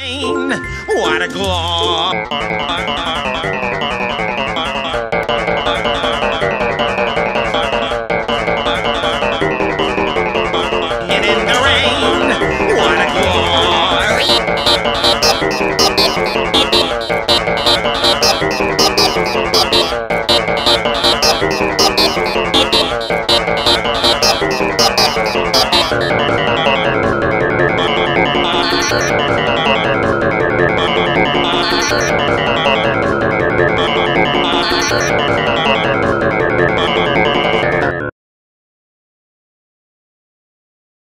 What a glory! And in the rain, what a glory!